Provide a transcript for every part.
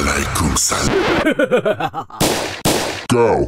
alaikum salam. Go.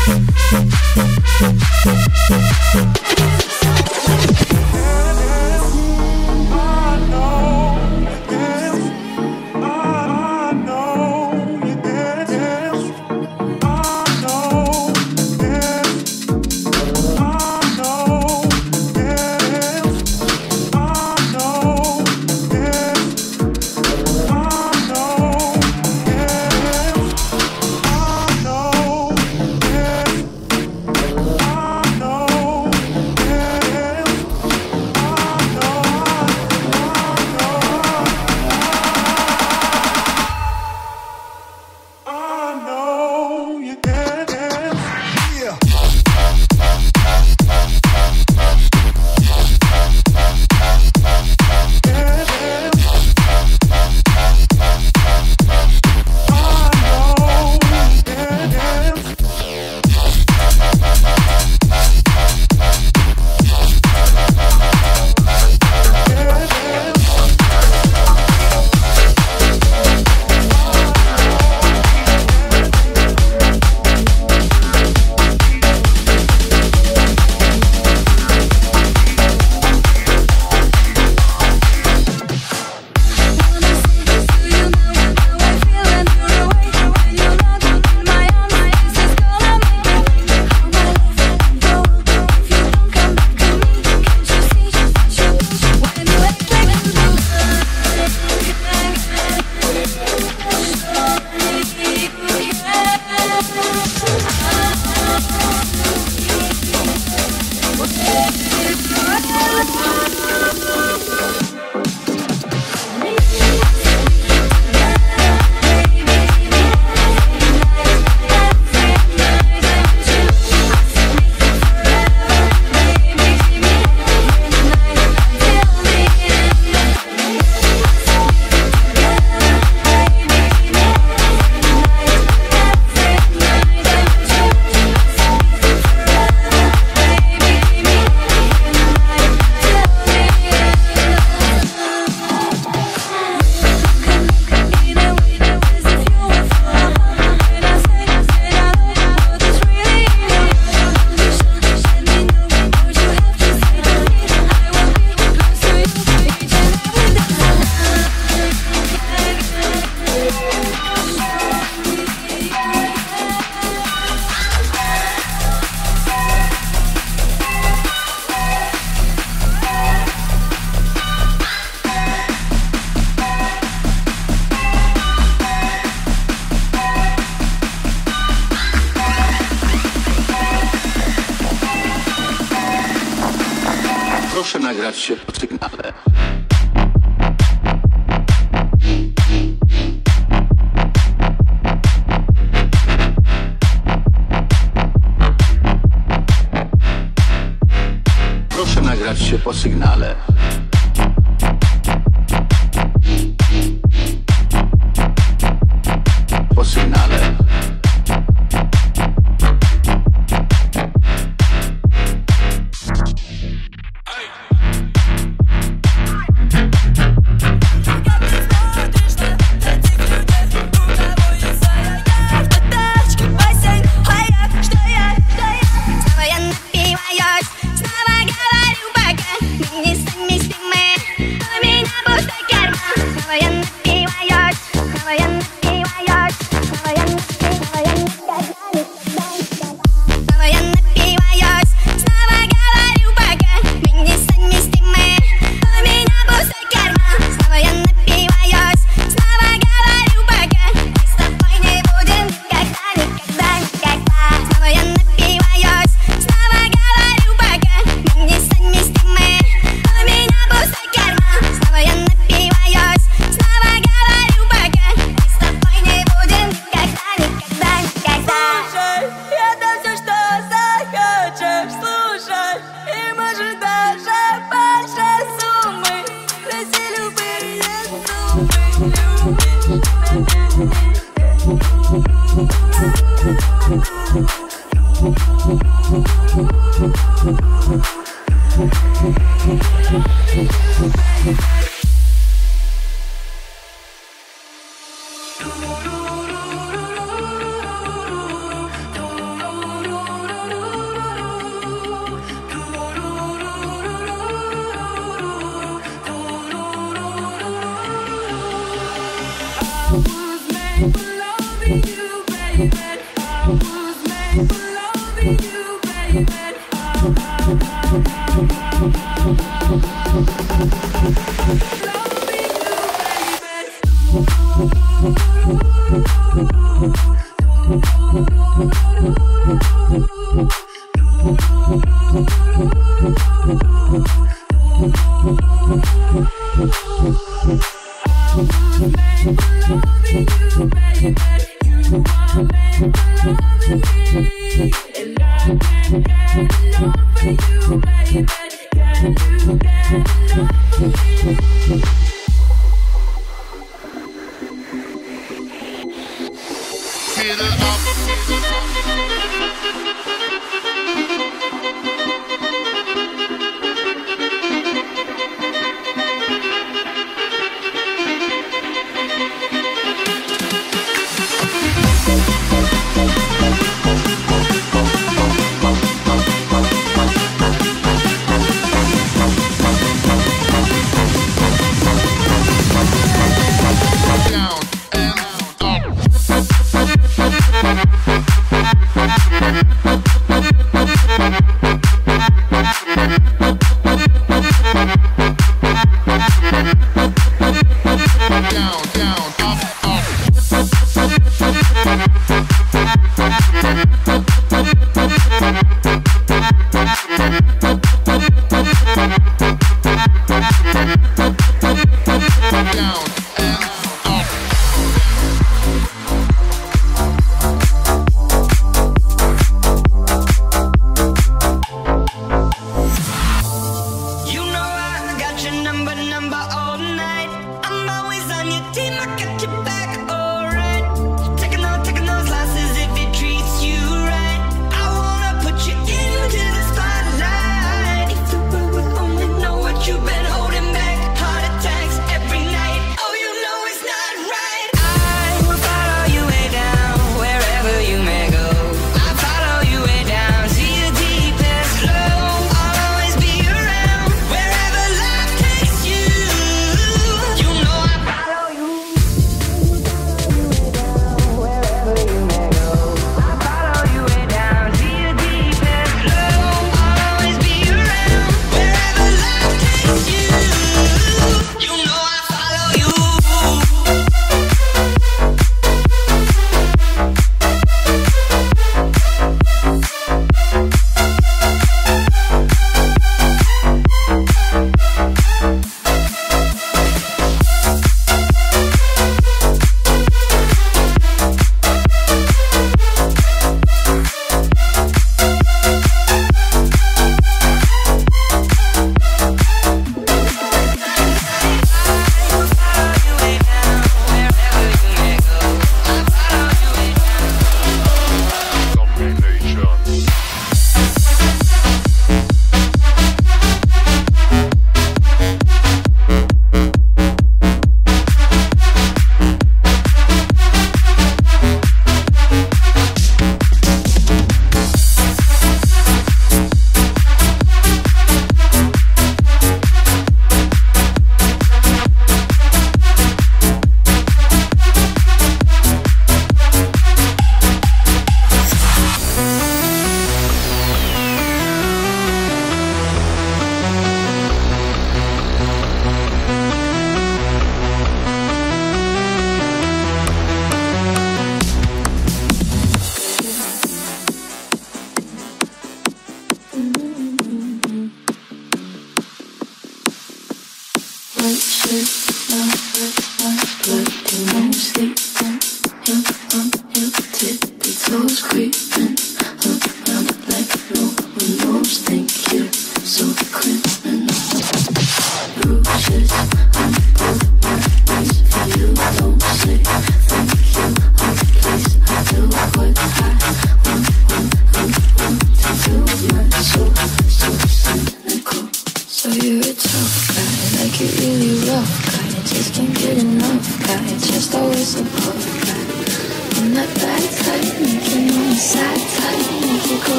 Proszę nagrać się po sygnale. Proszę nagrać się po sygnale. Po sygnale.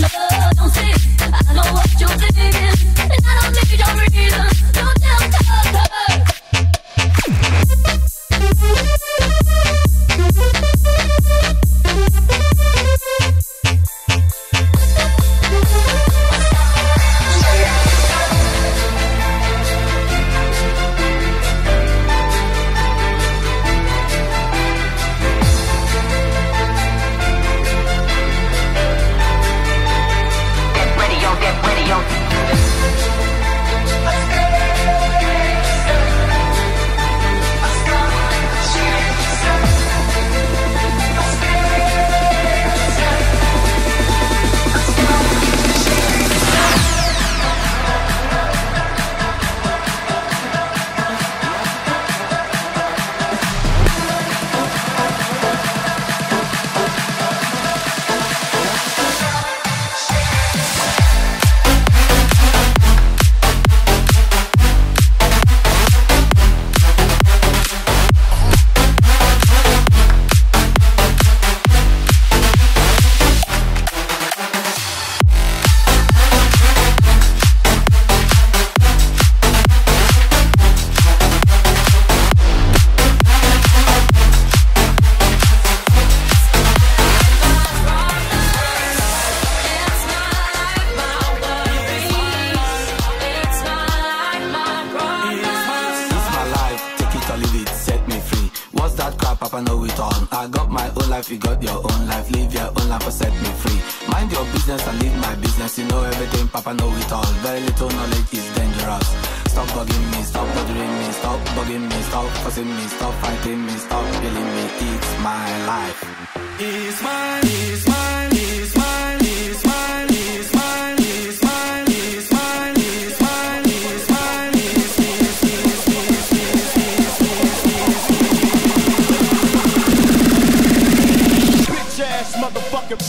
You got your own life, live your own life or set me free. Mind your business and leave my business. You know everything, Papa know it all. Very little knowledge is dangerous. Stop bugging me, stop bothering me, stop bugging me, stop fussing me, stop fighting me, stop killing me. It's my life. It's mine, it's mine, it's mine, it's mine, it's mine, it's mine, it's mine, it's mine, it's mine, bitch ass motherfucker.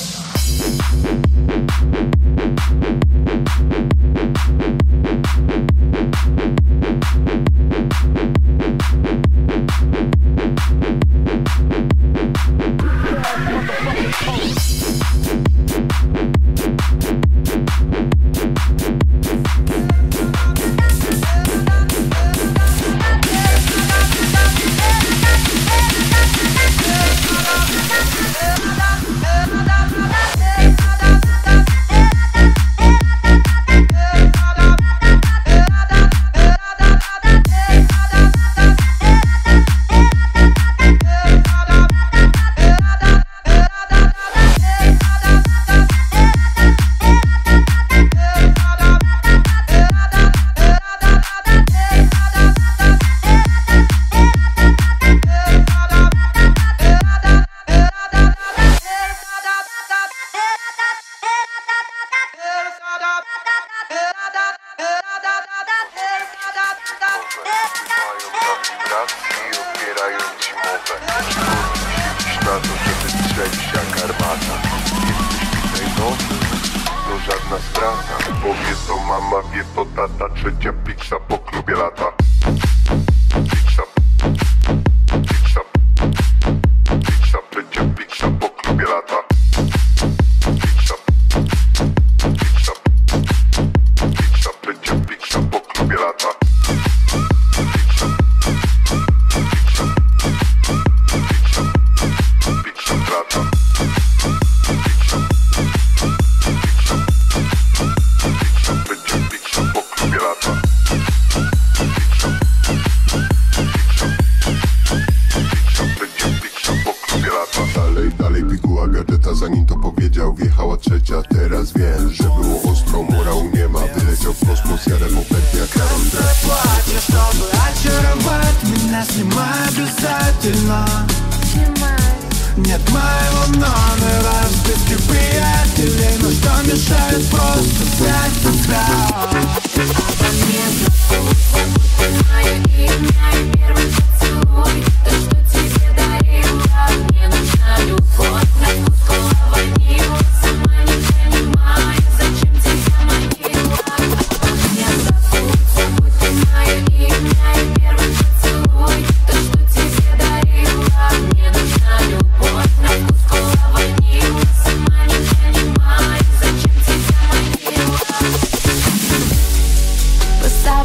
Зачем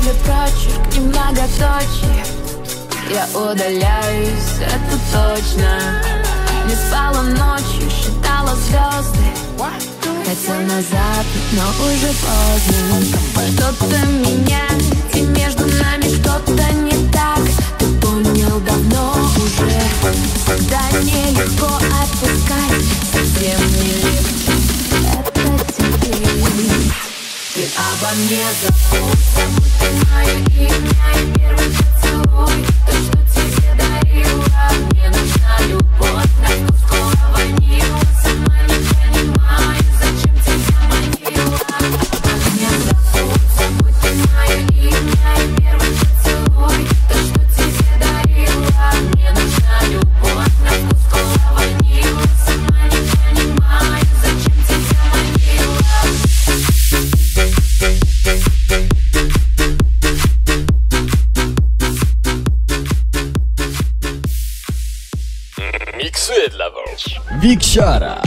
каждый прочерк и многоточие. Я удаляюсь, это точно. Не спала ночью, считала звезды. Хотел назад, но уже поздно. Что-то меняет, и между нами что-то не так. Ты понял давно уже. Когда нелегко отпускать, совсем не легче. Это теперь. Ты обо мне забудь, мое имя и первый поцелуй. То, что тебе дарила, мне нужна любовь. На вкус скоро ванила, сама не понимаю, зачем тебя манила. Обо мне забудь, мое имя и первый поцелуй. То, что тебе дарила, мне нужна любовь. На вкус скоро ванила, сама не понимаю, зачем тебя манила. Mixer de la Vache. Big Shara.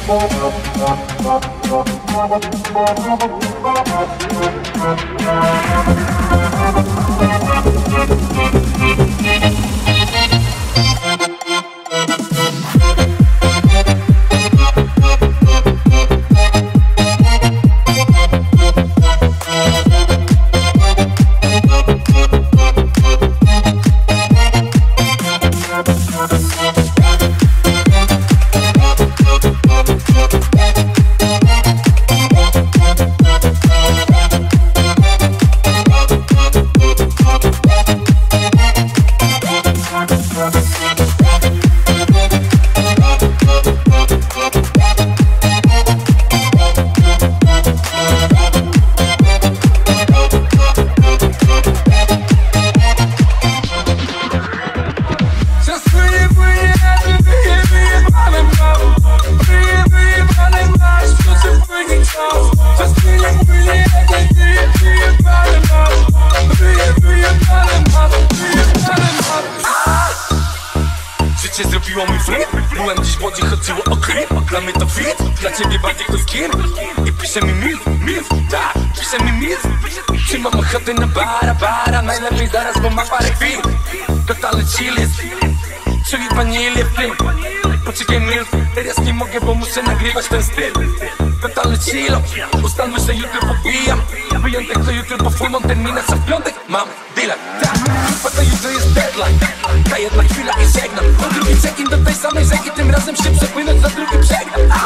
Życie zrobiło mój flip. Byłem dziś w wodzie, chodziło o grip. Dla mnie to fit, dla ciebie bardziej to skin. I pisze mi milf, tak, pisze mi milf. Czy mam ochotę na bara, najlepiej zaraz, bo ma parę chwil. Totalny chill jest, czyli wanilię w tym. Poczekaj milf, teraz nie mogę, bo muszę nagrywać ten styl. Totalny chill, ustalmy, że jutro pobijam. Wyjątek to jutro, bo full terminarz, a w piątek mam dealer. Tak, bo to jutro jest deadline. Ta jedna chwila i żegnam. Po drugi check-in do tej samej rzeki, tym razem się przepłynąć za drugi brzeg.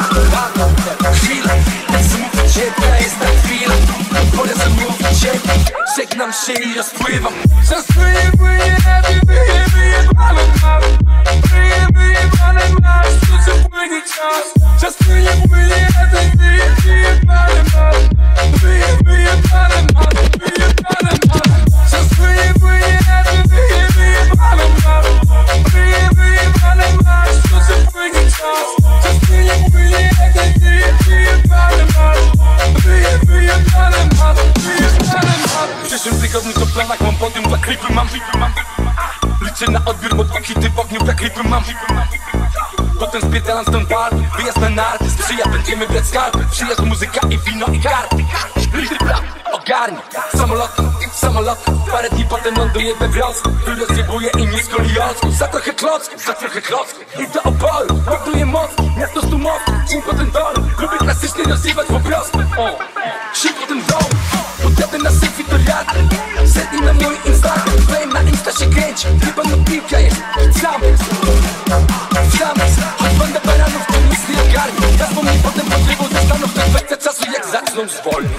Chwila, tak zamówić się, to jest ta chwila. Pora zamówić się, żegnam się i rozpływam. Czas płynie, wyjebane masz. Wyjebane masz, to co płynie czas. Czas płynie, wyjebane masz. Wyjebane masz, wyjebane masz. Czas płynie, wyjebane masz. Wyjebane masz, to co płynie czas. Czas płynie, wyjebane masz. Wyjebane masz, wyjebane masz. W przyszłym tygodniu to w planach mam podium, dla klipy mam. Liczę na odbiór, bo dwa hity w ogniu, dla klipy mam. Potem spierdalam stąd bar, wyjazd na narty. Sprzyja, będziemy brać skarby. Przyjazd, muzyka i wino i karty. Litry plan, ogarnij. Samolot, parę dni potem ląduję we Wrocku. Tu rozjebuję i nisko liocku. Za trochę klocków, i do oporu. Ładuję moc, miasto stu moców. Dzień potem dolu, lubię klasycznie rozjebać po prostu. Sił potem dołu, podjadę na selfie do rady. Setnij na mój Instagram, flame na Insta się kręci. Chyba no piłka jest, zamysł. Choć banda baranów to nic nie ogarnie. Ja wspomnij potem potrzebą zastanów, tak kwestia czasu jak zaczną zwolnić.